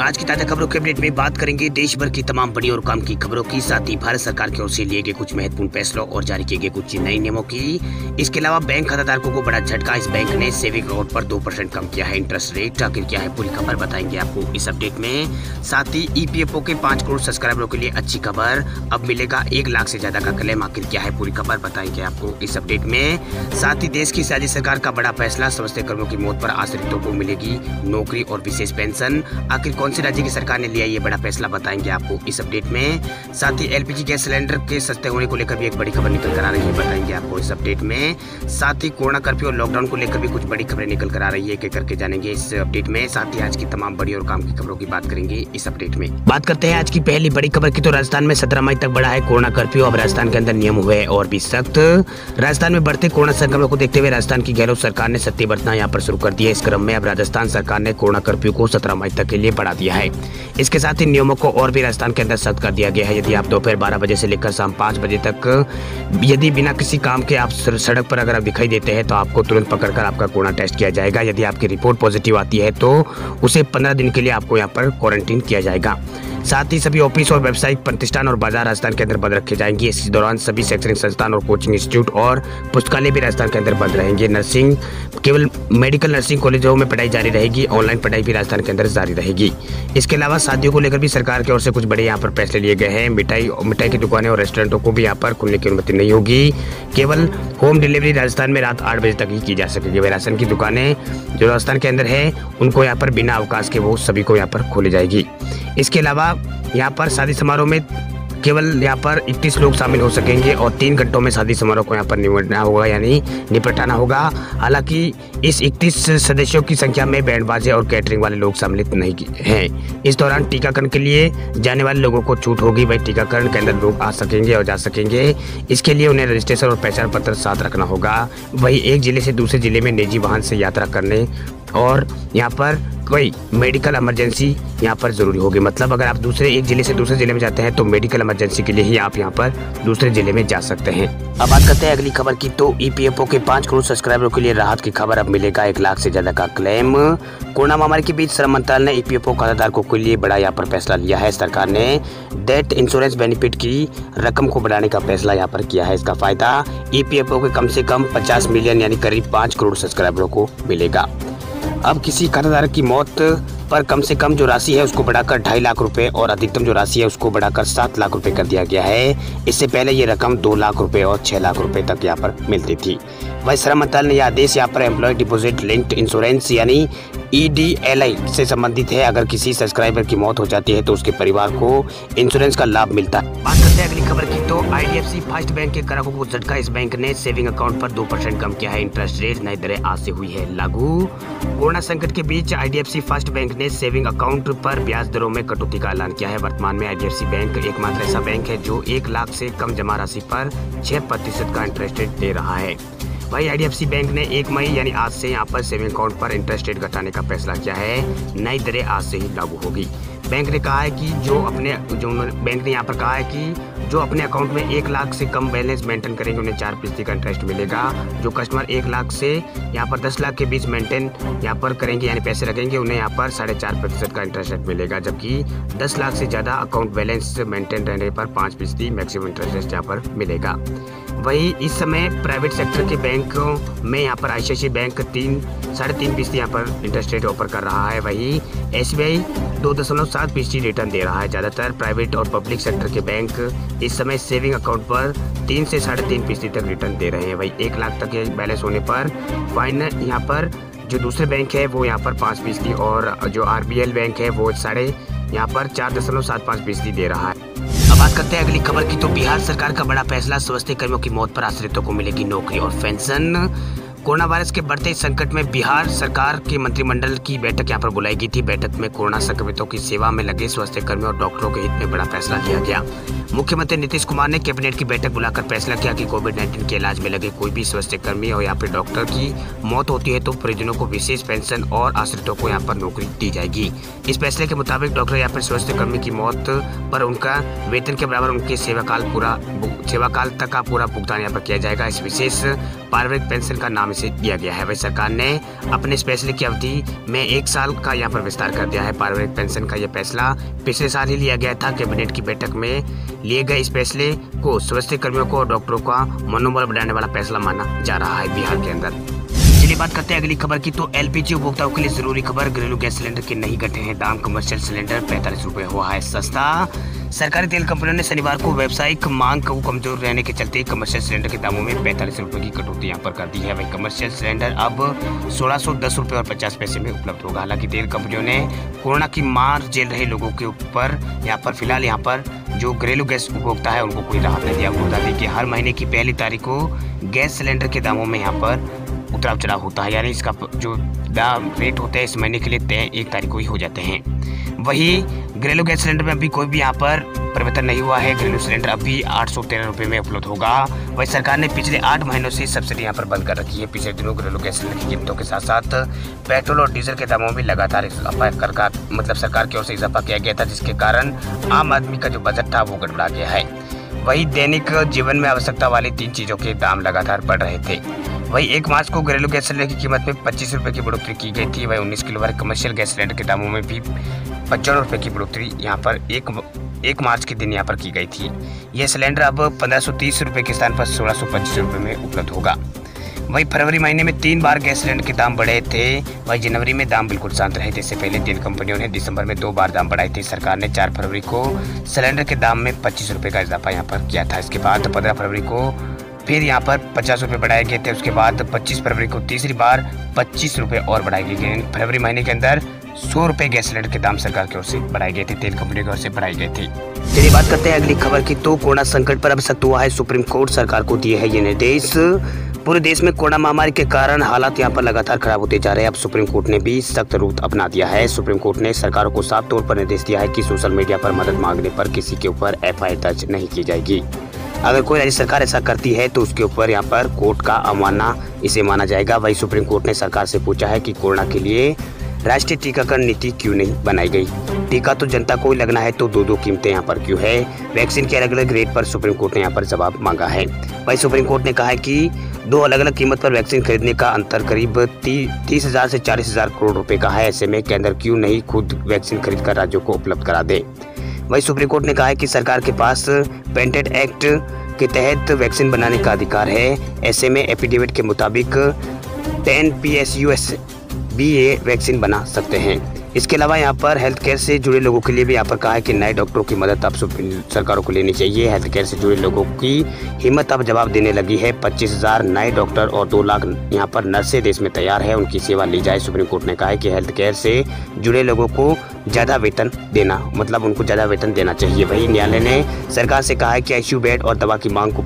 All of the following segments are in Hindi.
आज की ताजा खबरों के अपडेट में बात करेंगे देश भर की तमाम बड़ी और काम की खबरों की, साथ ही भारत सरकार की ओर से लिए गए कुछ महत्वपूर्ण फैसलों और जारी किए गए कुछ नए नियमों की। इसके अलावा बैंक खाताधारकों को बड़ा झटका, इस बैंक ने सेविंग अकाउंट पर 2% कम किया है इंटरेस्ट रेट। आखिर क्या है पूरी खबर बताएंगे आपको इस अपडेट में। साथ ही ईपीएफओ के 5 करोड़ सब्सक्राइबरों के लिए अच्छी खबर, अब मिलेगा 1 लाख से ज्यादा का क्लेम। आखिर क्या है पूरी खबर बताएंगे आपको इस अपडेट में। साथ ही देश की साझी सरकार का बड़ा फैसला, स्वास्थ्य कर्मियों की मौत पर आश्रितों को मिलेगी नौकरी और विशेष पेंशन। आखिर कौन से राज्य की सरकार ने लिया ये बड़ा फैसला बताएंगे आपको इस अपडेट में। साथ ही एलपीजी गैस सिलेंडर के सस्ते होने को लेकर भी एक बड़ी खबर निकल कर आ रही है, बताएंगे आपको इस अपडेट में। साथ ही कोरोना कर्फ्यू और लॉकडाउन को लेकर भी कुछ बड़ी खबरें निकल कर आ रही है, एक एक करके जानेंगे इस अपडेट में। साथ ही आज की तमाम बड़ी और काम की खबरों की बात करेंगे इस अपडेट में। बात करते हैं आज की पहली बड़ी खबर की, तो राजस्थान में 17 मई तक बढ़ा है कोरोना कर्फ्यू। अब राजस्थान के अंदर नियम हुए और भी सख्त। राजस्थान में बढ़ते कोरोना संक्रमण को देखते हुए राजस्थान की गहलोत सरकार ने सख्ती बरतना यहाँ पर शुरू कर दिया है। इस क्रम में अब राजस्थान सरकार ने कोरोना कर्फ्यू को 17 मई तक के लिए बढ़ा दिया है। इसके साथ ही नियमों को और भी राजस्थान के अंदर सख्त कर दिया गया है। यदि आप दोपहर 12 बजे से लेकर शाम 5 बजे तक यदि बिना किसी काम के आप सड़क पर अगर आप दिखाई देते हैं तो आपको तुरंत पकड़कर आपका कोरोना टेस्ट किया जाएगा। यदि आपकी रिपोर्ट पॉजिटिव आती है तो उसे 15 दिन के लिए आपको यहाँ पर क्वारंटीन किया जाएगा। साथ ही सभी ऑफिस और व्यावसायिक प्रतिष्ठान और बाजार राजस्थान के अंदर बंद रखे जाएंगे। इस दौरान सभी शैक्षणिक संस्थान और कोचिंग इंस्टीट्यूट और पुस्तकालय भी राजस्थान के अंदर बंद रहेंगे। नर्सिंग, केवल मेडिकल नर्सिंग कॉलेजों में पढ़ाई जारी रहेगी। ऑनलाइन पढ़ाई भी राजस्थान के अंदर जारी रहेगी। इसके अलावा शादियों को लेकर भी सरकार की ओर से कुछ बड़े यहाँ पर फैसले लिए गए हैं। मिठाई की दुकानें और रेस्टोरेंटों को भी यहाँ पर खुलने की अनुमति नहीं होगी। केवल होम डिलीवरी राजस्थान में रात 8 बजे तक ही की जा सकेगी। वह राशन की दुकानें जो राजस्थान के अंदर है उनको यहाँ पर बिना अवकाश के वो सभी को यहाँ पर खोली जाएगी। इसके अलावा यहाँ पर शादी समारोह में केवल यहाँ पर 31 लोग शामिल हो सकेंगे और 3 घंटों में शादी समारोह को यहाँ पर निपटना होगा, यानी निपटाना होगा। हालांकि इस 31 सदस्यों की संख्या में बैंड बाजे और कैटरिंग वाले लोग सम्मिलित नहीं हैं। इस दौरान टीकाकरण के लिए जाने वाले लोगों को छूट होगी। वही टीकाकरण के अंदर लोग आ सकेंगे और जा सकेंगे। इसके लिए उन्हें रजिस्ट्रेशन और पहचान पत्र साथ रखना होगा। वही एक जिले से दूसरे जिले में निजी वाहन से यात्रा करने और यहाँ पर कोई मेडिकल इमरजेंसी यहाँ पर जरूरी होगी। मतलब अगर आप एक जिले से दूसरे जिले में जाते हैं तो मेडिकल इमरजेंसी के लिए ही आप यहाँ पर दूसरे जिले में जा सकते हैं। अब बात करते हैं अगली खबर की, तो ईपीएफओ के 5 करोड़ सब्सक्राइबरों के लिए राहत की खबर, अब मिलेगा 1 लाख से ज्यादा का क्लेम। कोरोना महामारी के बीच श्रम मंत्रालय ने ईपीएफओ खाताधारकों के लिए बड़ा यहाँ पर फैसला लिया है। सरकार ने डेथ इंश्योरेंस बेनिफिट की रकम को बढ़ाने का फैसला यहाँ पर किया है। इसका फायदा ईपीएफओ के कम से कम 50 मिलियन यानी करीब 5 करोड़ सब्सक्राइबरों को मिलेगा। अब किसी खाताधारक की मौत पर कम से कम जो राशि है उसको बढ़ाकर 2.5 लाख रुपए और अधिकतम जो राशि है उसको बढ़ाकर 7 लाख रुपए कर दिया गया है। इससे पहले ये रकम 2 लाख रुपए और 6 लाख रुपए तक यहाँ पर मिलती थी। वही श्रम मंत्रालय ने यह आदेश यहाँ पर एम्प्लॉय डिपॉजिट लिंक्ड इंश्योरेंस यानी ईडीएलआई से संबंधित है। अगर किसी सब्सक्राइबर की मौत हो जाती है तो उसके परिवार को इंश्योरेंस का लाभ मिलता है। बात करते हैं अगली खबर की, तो आईडीएफसी फर्स्ट बैंक के ग्राहकों को झटका, इस बैंक ने सेविंग अकाउंट पर 2% कम किया है इंटरेस्ट रेट। नई दरें आज से हुई है लागू। कोरोना संकट के बीच आईडीएफसी फर्स्ट बैंक ने सेविंग अकाउंट पर ब्याज दरों में कटौती का ऐलान किया है। वर्तमान में आईडीएफसी बैंक एकमात्र ऐसा बैंक है जो 1 लाख से कम जमा राशि पर 6% का इंटरेस्ट रेट दे रहा है। वही आईडीएफसी बैंक ने 1 मई यानी आज से यहाँ पर सेविंग अकाउंट पर इंटरेस्ट रेट घटाने का फैसला किया है। नई दरें आज से ही लागू होगी। बैंक ने कहा है कि बैंक ने यहाँ पर कहा है कि जो अपने अकाउंट में 1 लाख से कम बैलेंस मेंटेन करेंगे उन्हें 4% का इंटरेस्ट मिलेगा। जो कस्टमर 1 लाख से यहाँ पर 10 लाख के बीच मेंटेन यहाँ पर करेंगे यानी पैसे रखेंगे उन्हें यहाँ पर 4.5% का इंटरेस्ट रेट मिलेगा। जबकि 10 लाख से ज़्यादा अकाउंट बैलेंस मेंटेन रहने पर 5% मैक्सिमम इंटरेस्ट रेट यहाँ पर मिलेगा। वही इस समय प्राइवेट सेक्टर के बैंकों में यहाँ पर आईसीआईसीआई बैंक 3.5% यहाँ पर इंटरेस्ट रेट ऑफर कर रहा है। वही एसबीआई 2.7% रिटर्न दे रहा है। ज़्यादातर प्राइवेट और पब्लिक सेक्टर के बैंक इस समय सेविंग अकाउंट पर 3 से 3.5% तक रिटर्न दे रहे हैं। वही 1 लाख तक के बैलेंस होने पर फाइनल यहाँ पर जो दूसरे बैंक है वो यहाँ पर 5% और जो आरबीएल बैंक है वो यहाँ पर 4.75% दे रहा है। अब बात करते हैं अगली खबर की, तो बिहार सरकार का बड़ा फैसला, स्वास्थ्य कर्मियों की मौत पर आश्रितों को मिलेगी नौकरी और पेंशन। कोरोना वायरस के बढ़ते संकट में बिहार सरकार के मंत्रिमंडल की बैठक यहाँ पर बुलाई गई थी। बैठक में कोरोना संक्रमितों की सेवा में लगे स्वास्थ्य कर्मियों और डॉक्टरों के हित में बड़ा फैसला लिया गया। मुख्यमंत्री नीतीश कुमार ने कैबिनेट की बैठक बुलाकर फैसला किया कि कोविड-19 के इलाज में लगे कोई भी स्वास्थ्यकर्मी और यहाँ पर डॉक्टर की मौत होती है तो परिजनों को विशेष पेंशन और आश्रितों को यहाँ पर नौकरी दी जाएगी। इस फैसले के मुताबिक डॉक्टर या फिर स्वास्थ्यकर्मी की मौत पर उनका वेतन के बराबर उनके सेवाकाल तक का पूरा भुगतान यहाँ पर किया जाएगा। इस विशेष पारिवारिक पेंशन का नाम इसे दिया गया है। वही सरकार ने अपने इस फैसले की अवधि में 1 साल का यहाँ पर विस्तार कर दिया है। पारिवारिक पेंशन का यह फैसला पिछले साल ही लिया गया था। कैबिनेट की बैठक में लिए गए इस फैसले को स्वास्थ्य कर्मियों को और डॉक्टरों का मनोबल बढ़ाने वाला फैसला माना जा रहा है बिहार के अंदर। चलिए बात करते हैं अगली खबर की। तो एलपीजी उपभोक्ताओं के लिए जरूरी खबर, घरेलू गैस सिलेंडर के नहीं घटे हैं दाम। कमर्शियल सिलेंडर 45 रुपए हुआ है सस्ता। सरकारी तेल कंपनियों ने शनिवार को व्यावसायिक मांग को कमजोर रहने के चलते कमर्शियल सिलेंडर के दामों में 45 रुपए की कटौती यहाँ पर कर दी है। वही कमर्शियल सिलेंडर अब 1610 रुपए और 50 पैसे में उपलब्ध होगा। हालांकि तेल कंपनियों ने कोरोना की मार झेल रहे लोगों के ऊपर यहाँ पर फिलहाल यहाँ पर जो घरेलू गैस उपभोक्ता है उनको कोई राहत नहीं दिया। बता दें कि हर महीने की पहली तारीख को गैस सिलेंडर के दामों में यहाँ पर उतराव चढ़ाव होता है, यानी इसका जो दाम रेट होते हैं इस महीने के लिए तय 1 तारीख को ही हो जाते हैं। वही घरेलू गैस सिलेंडर में अभी कोई भी यहाँ पर परिवर्तन नहीं हुआ है। घरेलू सिलेंडर अभी 813 रुपये में उपलब्ध होगा। वही सरकार ने पिछले 8 महीनों से सब्सिडी यहाँ पर बंद कर रखी है। पिछले दिनों घरेलू गैस सिलेंडर की कीमतों के साथ साथ पेट्रोल और डीजल के दामों में लगातार सरकार की ओर से इजाफा किया गया था, जिसके कारण आम आदमी का जो बजट था वो गड़बड़ा गया है। वही दैनिक जीवन में आवश्यकता वाली 3 चीज़ों के दाम लगातार बढ़ रहे थे। वही 1 मार्च को घरेलू गैस सिलेंडर की कीमत में 25 रुपये की बढ़ोतरी की गई थी। वही 19 किलो वाले कमर्शियल गैस सिलेंडर के दामों में भी 55 रुपये की बढ़ोतरी यहाँ पर 1 मार्च के दिन यहाँ पर की गई थी। यह सिलेंडर अब 1530 रुपये के स्थान पर 1625 रुपये में उपलब्ध होगा। वही फरवरी महीने में 3 बार गैस सिलेंडर के दाम बढ़े थे। वही जनवरी में दाम बिल्कुल शांत रहे थे। इससे पहले तेल कंपनियों ने दिसंबर में 2 बार दाम बढ़ाए थे। सरकार ने 4 फरवरी को सिलेंडर के दाम में 25 रुपये का इजाफा यहाँ पर किया था। इसके बाद 15 फरवरी को फिर यहाँ पर 50 रुपये बढ़ाए गए थे। उसके बाद 25 फरवरी को तीसरी बार 25 रुपये और बढ़ाए गए। फरवरी महीने के अंदर 100 रुपये गैस सिलेंडर के दाम सरकार की ओर से बढ़ाए गए थे, तेल कंपनी की ओर से बढ़ाई गई थी। चलिए बात करते हैं अगली खबर की। तो कोरोना संकट पर अब सख्त हुआ है सुप्रीम कोर्ट। सरकार को दिए है ये निर्देश। पूरे देश में कोरोना महामारी के कारण हालात यहाँ पर लगातार खराब होते जा रहे हैं। अब सुप्रीम कोर्ट ने भी सख्त रूख अपना दिया है। सुप्रीम कोर्ट ने सरकारों को साफ तौर पर निर्देश दिया है कि सोशल मीडिया पर मदद मांगने पर किसी के ऊपर FIR दर्ज नहीं की जाएगी। अगर कोई राज्य सरकार ऐसा करती है तो उसके ऊपर यहाँ पर कोर्ट का अवमानना इसे माना जाएगा। वही सुप्रीम कोर्ट ने सरकार से पूछा है कि कोरोना के लिए राष्ट्रीय टीकाकरण नीति क्यों नहीं बनाई गई। टीका तो जनता को ही लगना है तो 2 कीमतें यहाँ पर क्यों है। वैक्सीन के अलग अलग रेट पर सुप्रीम कोर्ट ने यहाँ पर जवाब मांगा है। वही सुप्रीम कोर्ट ने कहा है कि 2 अलग अलग कीमत पर वैक्सीन खरीदने का अंतर करीब 30,000 से 40,000 करोड़ रुपए का है। ऐसे में केंद्र क्यों नहीं खुद वैक्सीन खरीद कर राज्यों को उपलब्ध करा दे। वही सुप्रीम कोर्ट ने कहा है कि सरकार के पास पेटेंट एक्ट के तहत वैक्सीन बनाने का अधिकार है। ऐसे में एफिडेविट के मुताबिक 10 PSUs भी ये वैक्सीन बना सकते हैं। इसके अलावा यहाँ पर हेल्थ केयर से जुड़े लोगों के लिए भी यहाँ पर कहा है कि नए डॉक्टरों की मदद अब सरकारों को लेनी चाहिए। हेल्थ केयर से जुड़े लोगों की हिम्मत अब जवाब देने लगी है। 25,000 नए डॉक्टर और 2 लाख यहाँ पर नर्सें देश में तैयार है, उनकी सेवा ली जाए। सुप्रीम कोर्ट ने कहा है कि हेल्थ केयर से जुड़े लोगों को ज़्यादा वेतन देना, मतलब उनको ज़्यादा वेतन देना चाहिए। वही न्यायालय ने सरकार से कहा है कि आईसीयू बेड और दवा की मांग को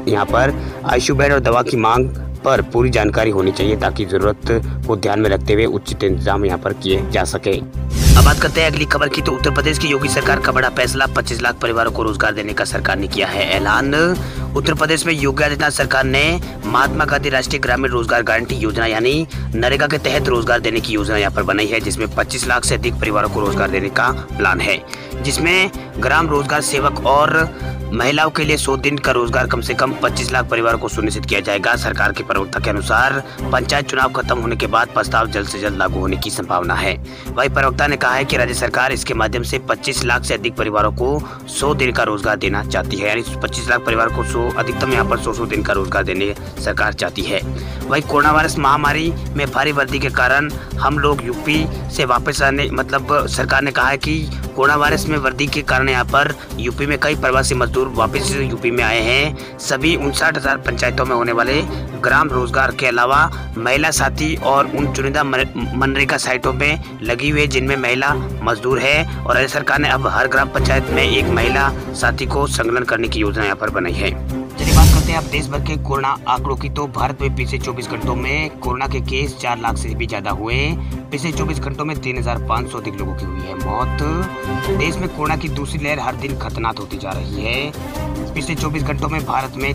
आईसीयू बेड और दवा की मांग पर पूरी जानकारी होनी चाहिए ताकि जरूरत को ध्यान में रखते हुए उचित इंतजाम यहाँ पर किए जा सके। अब बात करते हैं अगली खबर की। तो उत्तर प्रदेश की योगी सरकार का बड़ा फैसला, 25 लाख परिवारों को रोजगार देने का सरकार ने किया है ऐलान। उत्तर प्रदेश में योगी आदित्यनाथ सरकार ने महात्मा गांधी राष्ट्रीय ग्रामीण रोजगार गारंटी योजना यानी नरेगा के तहत रोजगार देने की योजना यहाँ पर बनाई है, जिसमें 25 लाख से अधिक परिवारों को रोजगार देने का प्लान है। जिसमें ग्राम रोजगार सेवक और महिलाओं के लिए 100 दिन का रोजगार कम से कम 25 लाख परिवारों को सुनिश्चित किया जाएगा। सरकार के प्रवक्ता के अनुसार पंचायत चुनाव खत्म होने के बाद प्रस्ताव जल्द से जल्द लागू होने की संभावना है। वही प्रवक्ता ने कहा है कि राज्य सरकार इसके माध्यम से 25 लाख से अधिक परिवारों को 100 दिन का रोजगार देना चाहती है, यानी 25 लाख परिवार को अधिकतम यहाँ पर 100 दिन का रोजगार देने सरकार चाहती है। वही कोरोना वायरस महामारी में भारी वृद्धि के कारण हम लोग यूपी से वापस आने, मतलब सरकार ने कहा है कि कोरोना वायरस में वृद्धि के कारण यहाँ पर यूपी में कई प्रवासी मजदूर वापस यूपी में आए हैं। सभी 59,000 पंचायतों में होने वाले ग्राम रोजगार के अलावा महिला साथी और उन चुनिंदा मनरेगा साइटों में लगी हुई है जिनमें महिला मजदूर है। और राज्य सरकार ने अब हर ग्राम पंचायत में एक महिला साथी को संलग्न करने की योजना यहाँ पर बनाई है। चलिए बात करते हैं अब देश भर के कोरोना आंकड़ों की। तो भारत में पिछले 24 घंटों में कोरोना के केस 4 लाख से भी ज्यादा हुए। पिछले 24 घंटों में 3,500 अधिक लोगों की हुई है मौत। देश में कोरोना की दूसरी लहर हर दिन खतरनाक होती जा रही है। पिछले 24 घंटों में भारत में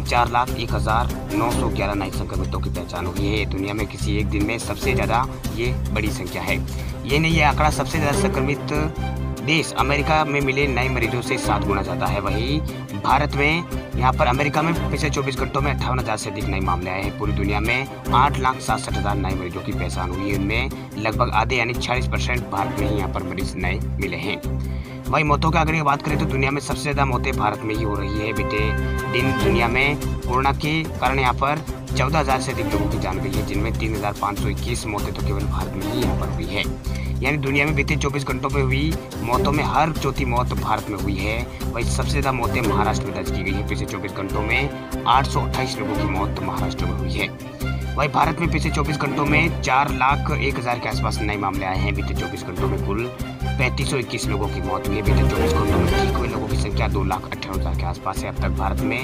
4,01,911 नए संक्रमितों की पहचान हुई है। दुनिया में किसी एक दिन में सबसे ज़्यादा ये बड़ी संख्या है। ये नहीं, ये आंकड़ा सबसे ज़्यादा संक्रमित देश अमेरिका में मिले नए मरीजों से 7 गुना ज़्यादा है। वहीं भारत में यहाँ पर अमेरिका में पिछले 24 घंटों में 58,000 से अधिक नए मामले आए हैं। पूरी दुनिया में 8,67,000 नए मरीजों की पहचान हुई है। उनमें लगभग आधे यानी 40% भारत में ही यहाँ पर मरीज नए मिले हैं। वहीं मौतों की अगर बात करें तो दुनिया में सबसे ज़्यादा मौतें भारत में ही हो रही है। बीते दिन दुनिया में कोरोना के कारण यहाँ पर 14,000 से अधिक लोगों की जान गई है, जिनमें 3,521 मौतें तो केवल भारत में ही यहाँ पर हुई है। यानी दुनिया में बीते 24 घंटों में हुई मौतों में हर चौथी मौत भारत में हुई है। वहीं सबसे ज़्यादा मौतें महाराष्ट्र में दर्ज की गई है। पिछले 24 घंटों में 828 लोगों की मौत महाराष्ट्र में हुई है। वहीं भारत में पिछले 24 घंटों में 4,01,000 के आसपास नए मामले आए हैं। बीते 24 घंटों में कुल 3,521 लोगों की मौत हुई है। बीते 24 घंटों में ठीक हुए लोगों की संख्या 2,58,000 के आसपास है। अब तक भारत में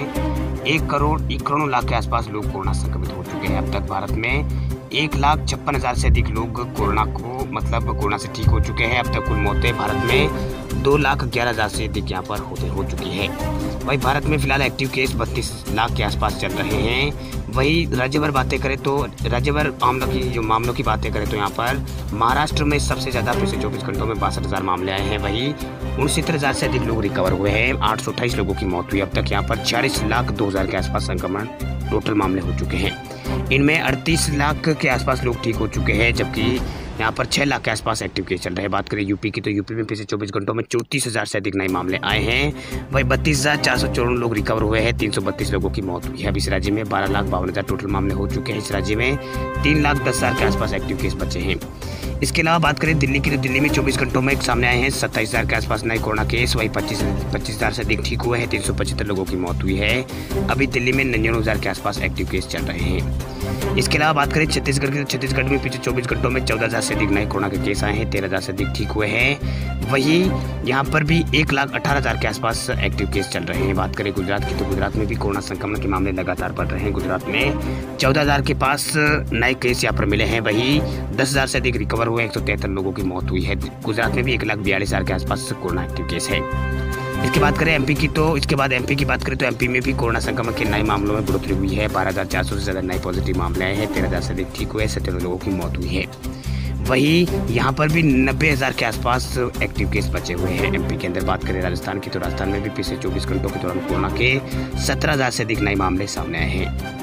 1,91 लाख के आसपास लोग कोरोना संक्रमित हो चुके हैं। अब तक भारत में 1,56,000 से अधिक लोग कोरोना से ठीक हो चुके हैं। अब तक कुल मौतें भारत में 2,11,000 से अधिक यहाँ पर हो चुकी है। वहीं भारत में फिलहाल एक्टिव केस 32 लाख के आसपास चल रहे हैं। वहीं राज्यभर बातें करें तो राज्यभर मामलों की बातें करें तो यहाँ पर महाराष्ट्र में सबसे ज़्यादा पिछले 24 घंटों में 62,000 मामले आए हैं। वहीं 69,000 से अधिक लोग रिकवर हुए हैं। 828 लोगों की मौत हुई। अब तक यहाँ पर 40,02,000 के आसपास संक्रमण टोटल मामले हो चुके हैं। इनमें 38 लाख के आसपास लोग ठीक हो चुके हैं, जबकि यहाँ पर 6 लाख के आसपास एक्टिव केस चल रहे हैं। बात करें यूपी की तो यूपी में पिछले 24 घंटों में 34,000 से अधिक नए मामले आए हैं। वहीं 32,454 लोग रिकवर हुए हैं। 332 लोगों की मौत हुई है। अब इस राज्य में 12,52,000 टोटल मामले हो चुके हैं। इस राज्य में 3,10,000 के आसपास एक्टिव केस बचे हैं। इसके अलावा बात करें दिल्ली की तो दिल्ली में 24 घंटों में सामने आए हैं 27,000 के आसपास नए कोरोना केस। वहीं 25,000 से अधिक ठीक हुए हैं। 375 लोगों की मौत हुई है। अभी दिल्ली में 99,000 के आसपास एक्टिव केस चल रहे हैं। इसके अलावा बात करें छत्तीसगढ़ की तो छत्तीसगढ़ में पिछले 24 घंटों में 14,000 से अधिक नए कोरोना के केस आए हैं। 13,000 से अधिक ठीक हुए हैं। वहीं यहाँ पर भी 1,18,000 के आसपास एक्टिव केस चल रहे हैं। बात करें गुजरात की तो गुजरात में भी कोरोना संक्रमण के मामले लगातार बढ़ रहे हैं। गुजरात में 14,000 के पास नए केस यहाँ पर मिले हैं। वहीं 10,000 से अधिक रिकवर हुए। 173 लोगों की मौत हुई है। गुजरात में भी 1,42,000 के आसपास कोरोना एक्टिव केस है। इसके बाद करें एमपी की तो इसके बाद एमपी की बात करें तो एमपी में भी कोरोना संक्रमण के नए मामलों में बढ़ोतरी हुई है। 12,400 से ज़्यादा नए पॉजिटिव मामले आए हैं। 13,000 से अधिक ठीक हुए। 17 लोगों की मौत हुई है। वहीं यहाँ पर भी 90,000 के आसपास एक्टिव केस बचे हुए हैं। एमपी के अंदर बात करें राजस्थान की तो राजस्थान में भी पिछले 24 घंटों के दौरान कोरोना के 17,000 से अधिक नए मामले सामने आए हैं।